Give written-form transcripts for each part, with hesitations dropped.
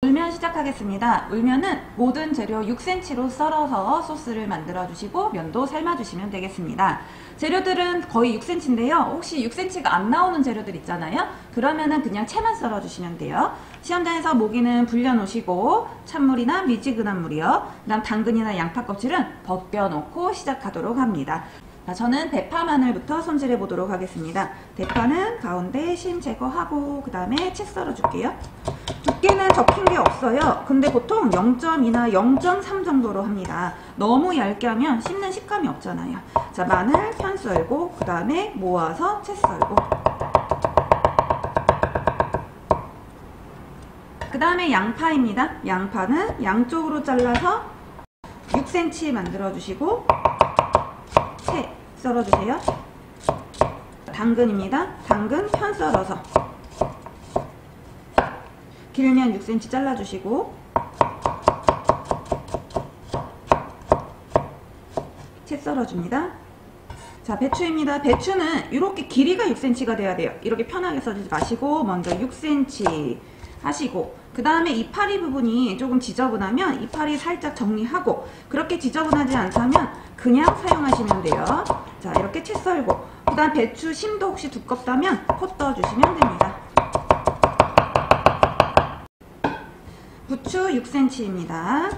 울면 시작하겠습니다. 울면은 모든 재료 6cm로 썰어서 소스를 만들어 주시고 면도 삶아 주시면 되겠습니다. 재료들은 거의 6cm인데요. 혹시 6cm가 안 나오는 재료들 있잖아요. 그러면은 그냥 채만 썰어 주시면 돼요. 시험장에서 모기는 불려 놓으시고 찬물이나 미지근한 물이요. 그다음 당근이나 양파 껍질은 벗겨 놓고 시작하도록 합니다. 자, 저는 대파 마늘부터 손질해 보도록 하겠습니다. 대파는 가운데 심 제거하고 그 다음에 채 썰어 줄게요. 두께는 적힌 게 없어요. 근데 보통 0.2나 0.3 정도로 합니다. 너무 얇게 하면 씹는 식감이 없잖아요. 자, 마늘 편 썰고 그 다음에 모아서 채 썰고 그 다음에 양파입니다. 양파는 양쪽으로 잘라서 6cm 만들어 주시고 채 썰어주세요. 당근입니다. 당근 편 썰어서 길면 6cm 잘라주시고 채 썰어줍니다. 자, 배추입니다. 배추는 이렇게 길이가 6cm가 돼야 돼요. 이렇게 편하게 썰지 마시고 먼저 6cm 하시고 그 다음에 이파리 부분이 조금 지저분하면 이파리 살짝 정리하고 그렇게 지저분하지 않다면 그냥 사용하시면 돼요. 자, 이렇게 채 썰고 그 다음 배추 심도 혹시 두껍다면 pot 떠주시면 됩니다. 부추 6cm입니다.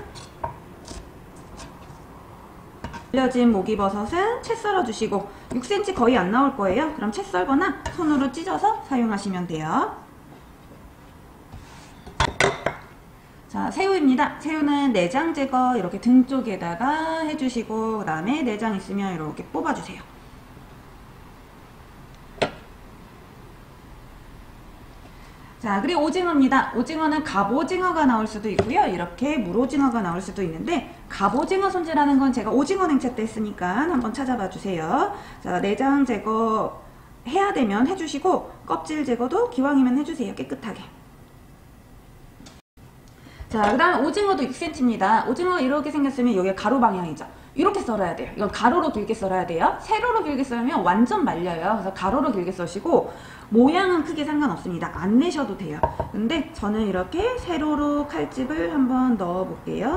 불려진 목이버섯은 채 썰어주시고 6cm 거의 안 나올 거예요. 그럼 채 썰거나 손으로 찢어서 사용하시면 돼요. 자, 새우입니다. 새우는 내장 제거 이렇게 등 쪽에다가 해주시고 그 다음에 내장 있으면 이렇게 뽑아주세요. 자, 그리고 오징어입니다. 오징어는 갑오징어가 나올 수도 있고요. 이렇게 물오징어가 나올 수도 있는데 갑오징어 손질하는 건 제가 오징어 냉채 때 했으니까 한번 찾아봐 주세요. 자, 내장 제거 해야 되면 해주시고 껍질 제거도 기왕이면 해주세요. 깨끗하게. 자, 그 다음 오징어도 6cm입니다. 오징어 이렇게 생겼으면 여기가 가로 방향이죠. 이렇게 썰어야 돼요. 이건 가로로 길게 썰어야 돼요. 세로로 길게 썰면 완전 말려요. 그래서 가로로 길게 써시고 모양은 크게 상관없습니다. 안 내셔도 돼요. 근데 저는 이렇게 세로로 칼집을 한번 넣어 볼게요.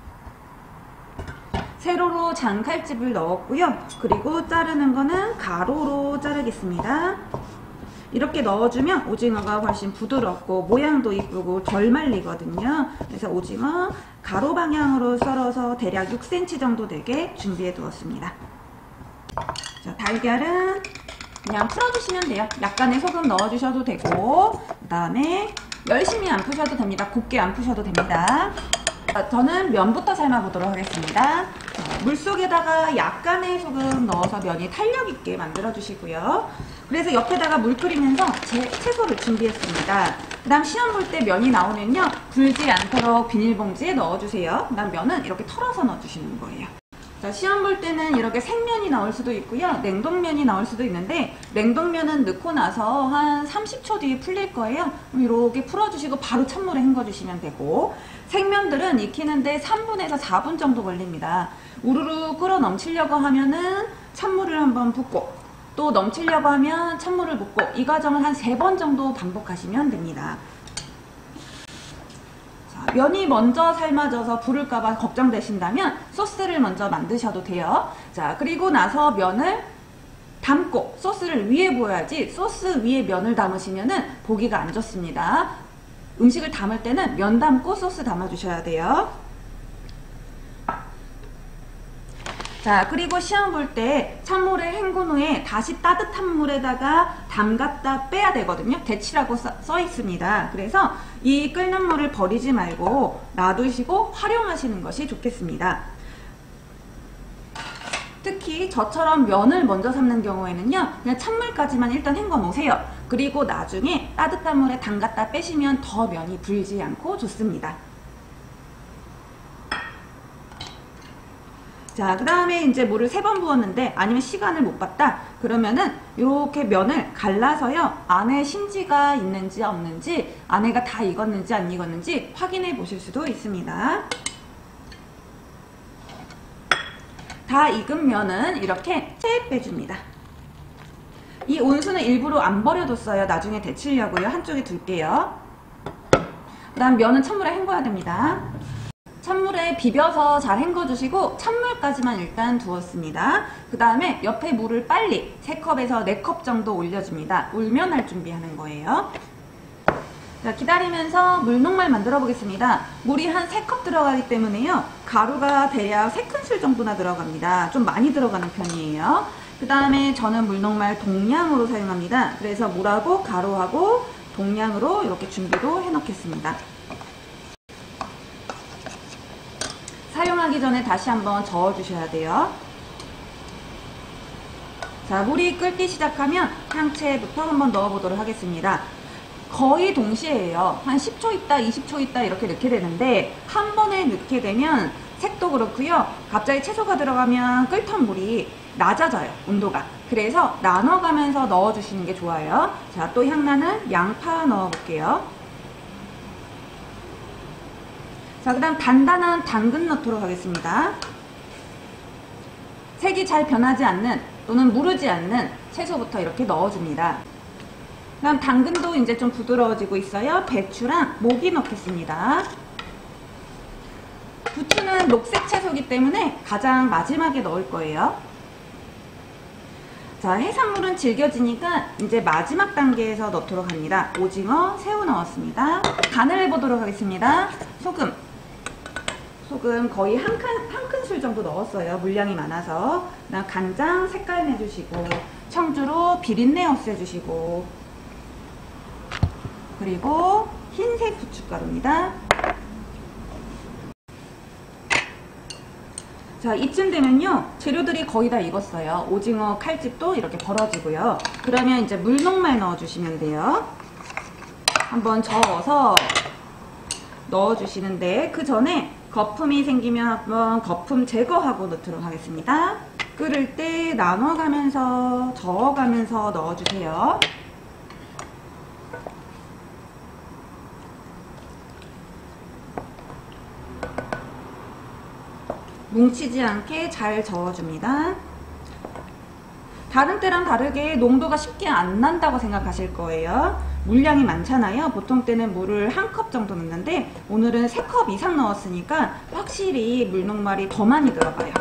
세로로 장칼집을 넣었고요. 그리고 자르는 거는 가로로 자르겠습니다. 이렇게 넣어주면 오징어가 훨씬 부드럽고 모양도 이쁘고 덜 말리거든요. 그래서 오징어 가로 방향으로 썰어서 대략 6cm 정도 되게 준비해 두었습니다. 자, 달걀은 그냥 풀어주시면 돼요. 약간의 소금 넣어주셔도 되고 그 다음에 열심히 안 푸셔도 됩니다. 곱게 안 푸셔도 됩니다. 자, 저는 면부터 삶아 보도록 하겠습니다. 물속에다가 약간의 소금 넣어서 면이 탄력 있게 만들어 주시고요. 그래서 옆에다가 물 끓이면서 채소를 준비했습니다. 그 다음 시험 볼 때 면이 나오면요, 불지 않도록 비닐봉지에 넣어주세요. 그 다음 면은 이렇게 털어서 넣어주시는 거예요. 자, 시험 볼 때는 이렇게 생면이 나올 수도 있고요, 냉동면이 나올 수도 있는데 냉동면은 넣고 나서 한 30초 뒤에 풀릴 거예요. 이렇게 풀어주시고 바로 찬물에 헹궈주시면 되고, 생면들은 익히는데 3분에서 4분 정도 걸립니다. 우르르 끓어 넘치려고 하면은 찬물을 한번 붓고 또 넘치려고 하면 찬물을 붓고 이 과정을 한 3번 정도 반복하시면 됩니다. 자, 면이 먼저 삶아져서 부를까봐 걱정되신다면 소스를 먼저 만드셔도 돼요. 자, 그리고 나서 면을 담고 소스를 위에 부어야지 소스 위에 면을 담으시면은 보기가 안 좋습니다. 음식을 담을 때는 면 담고 소스 담아 주셔야 돼요. 자, 그리고 시험 볼 때 찬물에 헹군 후에 다시 따뜻한 물에다가 담갔다 빼야 되거든요. 데치라고 써 있습니다. 그래서 이 끓는 물을 버리지 말고 놔두시고 활용하시는 것이 좋겠습니다. 특히 저처럼 면을 먼저 삶는 경우에는요, 그냥 찬물까지만 일단 헹궈 놓으세요. 그리고 나중에 따뜻한 물에 담갔다 빼시면 더 면이 불지 않고 좋습니다. 자, 그 다음에 이제 물을 3번 부었는데 아니면 시간을 못 봤다 그러면은 이렇게 면을 갈라서요, 안에 심지가 있는지 없는지, 안에가 다 익었는지 안 익었는지 확인해 보실 수도 있습니다. 다 익은 면은 이렇게 채 빼줍니다. 이 온수는 일부러 안 버려뒀어요. 나중에 데치려고요. 한쪽에 둘게요. 다음 면은 찬물에 헹궈야 됩니다. 찬물에 비벼서 잘 헹궈주시고 찬물까지만 일단 두었습니다. 그 다음에 옆에 물을 빨리 3컵에서 4컵 정도 올려줍니다. 울면할 준비하는 거예요. 자, 기다리면서 물녹말 만들어 보겠습니다. 물이 한 3컵 들어가기 때문에요. 가루가 대략 3큰술 정도나 들어갑니다. 좀 많이 들어가는 편이에요. 그 다음에 저는 물녹말 동량으로 사용합니다. 그래서 물하고 가루하고 동량으로 이렇게 준비도 해 놓겠습니다. 사용하기 전에 다시 한번 저어 주셔야 돼요. 자, 물이 끓기 시작하면 향채부터 한번 넣어 보도록 하겠습니다. 거의 동시에예요. 한 10초 있다 20초 있다 이렇게 넣게 되는데 한 번에 넣게 되면 색도 그렇고요. 갑자기 채소가 들어가면 끓던 물이 낮아져요, 온도가. 그래서 나눠가면서 넣어주시는 게 좋아요. 자, 또 향나는 양파 넣어볼게요. 자, 그 다음 단단한 당근 넣도록 하겠습니다. 색이 잘 변하지 않는 또는 무르지 않는 채소부터 이렇게 넣어줍니다. 그 다음 당근도 이제 좀 부드러워지고 있어요. 배추랑 모기 넣겠습니다. 부추는 녹색 채소이기 때문에 가장 마지막에 넣을 거예요. 자, 해산물은 질겨지니까 이제 마지막 단계에서 넣도록 합니다. 오징어, 새우 넣었습니다. 간을 해보도록 하겠습니다. 소금 거의 한 큰술 정도 넣었어요. 물량이 많아서. 그다음 간장 색깔 내주시고 청주로 비린내 없애주시고 그리고 흰색 후춧가루입니다. 자, 이쯤 되면요 재료들이 거의 다 익었어요. 오징어 칼집도 이렇게 벌어지고요. 그러면 이제 물녹말 넣어주시면 돼요. 한번 저어서 넣어주시는데 그 전에 거품이 생기면 한번 거품 제거하고 넣도록 하겠습니다. 끓을 때 나눠가면서 저어가면서 넣어주세요. 뭉치지 않게 잘 저어줍니다. 다른 때랑 다르게 농도가 쉽게 안 난다고 생각하실 거예요. 물량이 많잖아요. 보통 때는 물을 1컵 정도 넣는데 오늘은 3컵 이상 넣었으니까 확실히 물녹말이 더 많이 들어가요.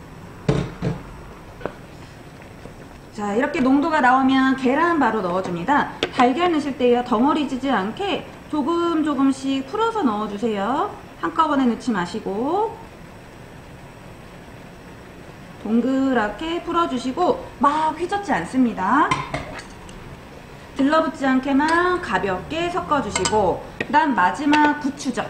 자, 이렇게 농도가 나오면 계란 바로 넣어줍니다. 달걀 넣으실 때요 덩어리지지 않게 조금씩 풀어서 넣어주세요. 한꺼번에 넣지 마시고 동그랗게 풀어주시고 막 휘젓지 않습니다. 들러붙지 않게만 가볍게 섞어주시고 그 다음 마지막 부추죠.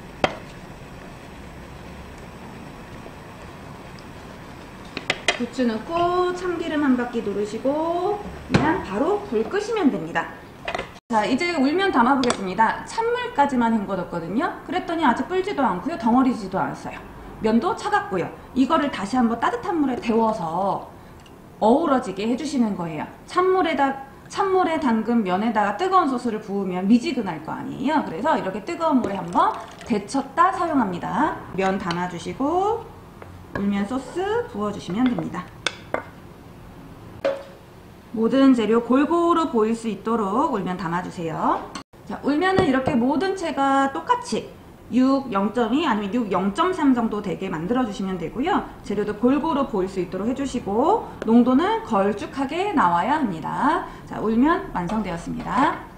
부추 넣고 참기름 한 바퀴 두르시고 그냥 바로 불 끄시면 됩니다. 자, 이제 울면 담아 보겠습니다. 찬물까지만 헹궈뒀거든요. 그랬더니 아직 불지도 않고요 덩어리지도 않았어요. 면도 차갑고요. 이거를 다시 한번 따뜻한 물에 데워서 어우러지게 해주시는 거예요. 찬물에 담근 면에다가 뜨거운 소스를 부으면 미지근할 거 아니에요. 그래서 이렇게 뜨거운 물에 한번 데쳤다 사용합니다. 면 담아주시고 울면 소스 부어주시면 됩니다. 모든 재료 골고루 보일 수 있도록 울면 담아주세요. 자, 울면은 이렇게 모든 채가 똑같이 6 0.2 아니면 6 0.3 정도 되게 만들어 주시면 되고요. 재료도 골고루 보일 수 있도록 해주시고 농도는 걸쭉하게 나와야 합니다. 자, 울면 완성되었습니다.